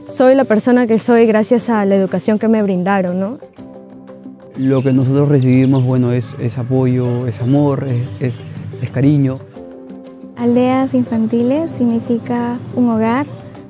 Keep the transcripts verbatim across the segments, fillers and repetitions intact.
Soy la persona que soy gracias a la educación que me brindaron, ¿no? Lo que nosotros recibimos, bueno, es, es apoyo, es amor, es, es, es cariño. Aldeas infantiles significa un hogar.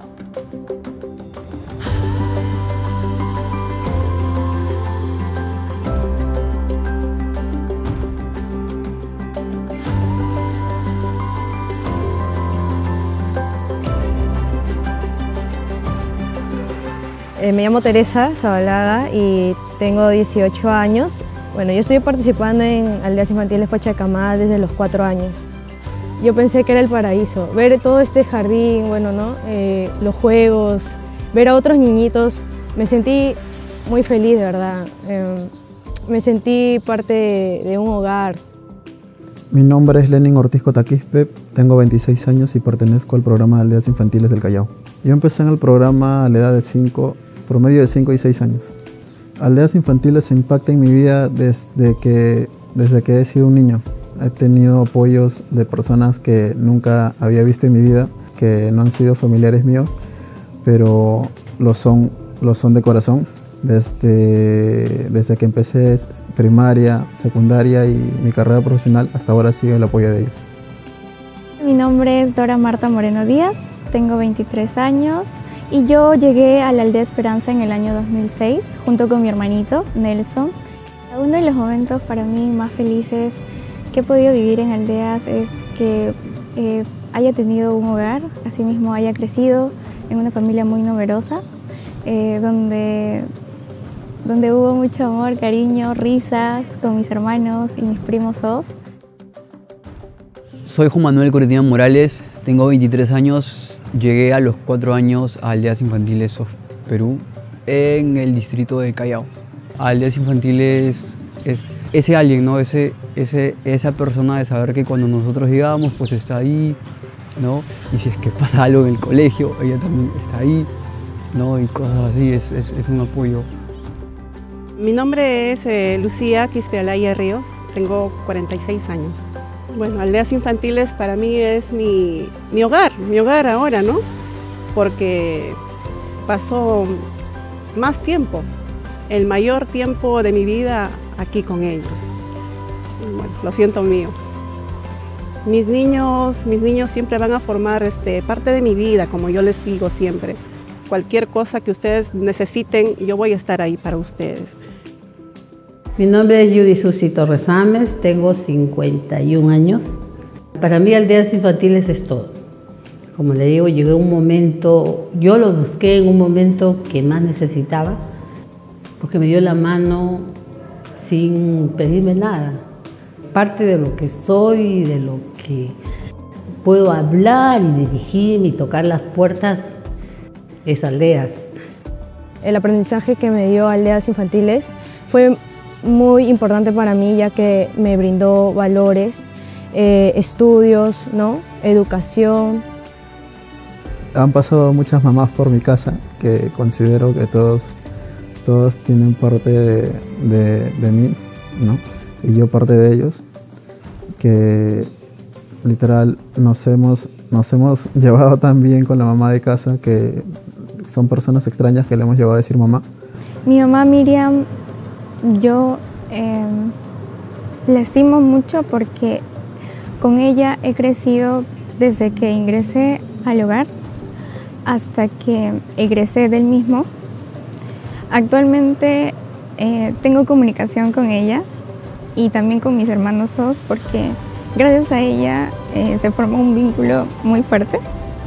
Eh, me llamo Teresa Zabalaga y tengo dieciocho años. Bueno, yo estoy participando en Aldeas Infantiles Pachacamá desde los cuatro años. Yo pensé que era el paraíso, ver todo este jardín, bueno, ¿no? Eh, los juegos, ver a otros niñitos, me sentí muy feliz, de verdad. Eh, me sentí parte de, de un hogar. Mi nombre es Lenin Ortiz Cotaquispe, tengo veintiséis años y pertenezco al programa de Aldeas Infantiles del Callao. Yo empecé en el programa a la edad de cinco, promedio de cinco y seis años. Aldeas Infantiles impacta en mi vida desde que, desde que he sido un niño. He tenido apoyos de personas que nunca había visto en mi vida, que no han sido familiares míos, pero lo son, lo son de corazón. Desde, desde que empecé primaria, secundaria y mi carrera profesional, hasta ahora sigue el apoyo de ellos. Mi nombre es Dora Marta Moreno Díaz, tengo veintitrés años y yo llegué a la Aldea Esperanza en el año dos mil seis junto con mi hermanito Nelson. Uno de los momentos para mí más felices que he podido vivir en Aldeas es que eh, haya tenido un hogar, asimismo haya crecido en una familia muy numerosa, eh, donde, donde hubo mucho amor, cariño, risas con mis hermanos y mis primos dos. Soy Juan Manuel Cortina Morales, tengo veintitrés años, llegué a los cuatro años a Aldeas Infantiles Sof Perú en el distrito de Callao. Aldeas Infantiles es ese alguien, ¿no? ese, ese, esa persona de saber que cuando nosotros llegamos pues está ahí, ¿no? Y si es que pasa algo en el colegio, ella también está ahí, ¿no? Y cosas así, es, es, es un apoyo. Mi nombre es eh, Lucía Quispe Alaya Ríos, tengo cuarenta y seis años. Bueno, Aldeas Infantiles para mí es mi, mi hogar, mi hogar ahora, ¿no? Porque paso más tiempo, el mayor tiempo de mi vida aquí con ellos. Bueno, lo siento mío. Mis niños, mis niños siempre van a formar este, parte de mi vida, como yo les digo siempre. Cualquier cosa que ustedes necesiten, yo voy a estar ahí para ustedes. Mi nombre es Judy Susi Torres Ames, tengo cincuenta y un años. Para mí Aldeas Infantiles es todo. Como le digo, llegué a un momento, yo lo busqué en un momento que más necesitaba, porque me dio la mano sin pedirme nada. Parte de lo que soy, de lo que puedo hablar y dirigirme y tocar las puertas es Aldeas. El aprendizaje que me dio Aldeas Infantiles fue muy importante para mí, ya que me brindó valores, eh, estudios, ¿no? Educación. Han pasado muchas mamás por mi casa que considero que todos, todos tienen parte de, de, de mí, ¿no? Y yo parte de ellos, que literal nos hemos, nos hemos llevado tan bien con la mamá de casa que son personas extrañas que le hemos llevado a decir mamá. Mi mamá Miriam, yo eh, la estimo mucho porque con ella he crecido desde que ingresé al hogar hasta que egresé del mismo. Actualmente eh, tengo comunicación con ella y también con mis hermanos dos porque gracias a ella eh, se formó un vínculo muy fuerte,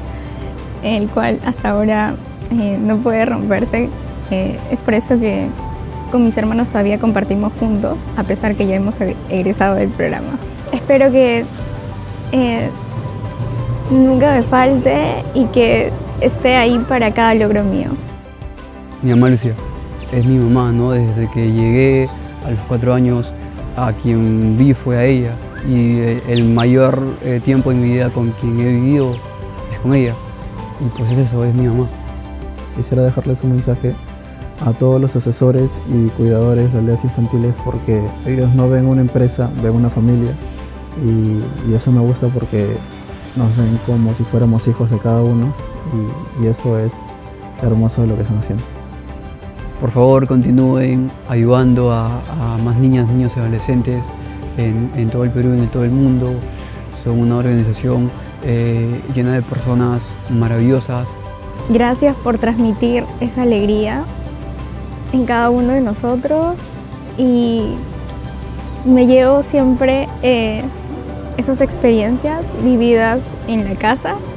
el cual hasta ahora eh, no puede romperse. Eh, es por eso que con mis hermanos todavía compartimos juntos, a pesar que ya hemos egresado del programa. Espero que eh, nunca me falte y que esté ahí para cada logro mío. Mi mamá Lucía es mi mamá, ¿no? Desde que llegué a los cuatro años, a quien vi fue a ella. Y el mayor eh, tiempo en mi vida con quien he vivido es con ella. Y pues eso, es mi mamá. Quisiera dejarles un mensaje a todos los asesores y cuidadores de Aldeas Infantiles porque ellos no ven una empresa, ven una familia y, y eso me gusta porque nos ven como si fuéramos hijos de cada uno y, y eso es hermoso de lo que están haciendo. Por favor, continúen ayudando a, a más niñas, niños y adolescentes en, en todo el Perú y en todo el mundo. Son una organización eh, llena de personas maravillosas. Gracias por transmitir esa alegría en cada uno de nosotros y me llevo siempre eh, esas experiencias vividas en la casa